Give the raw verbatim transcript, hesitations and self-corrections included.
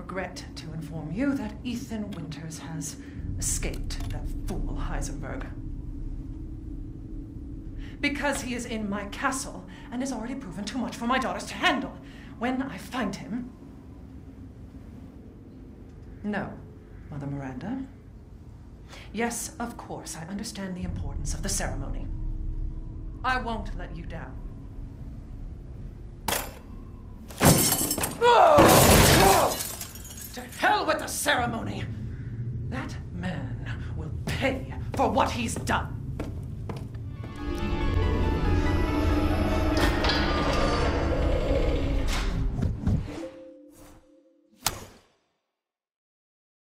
regret to inform you that Ethan Winters has escaped that fool Heisenberg. Because he is in my castle and has already proven too much for my daughters to handle. When I find him... No, Mother Miranda. Yes, of course, I understand the importance of the ceremony. I won't let you down. Oh! To hell with the ceremony! That man will pay for what he's done.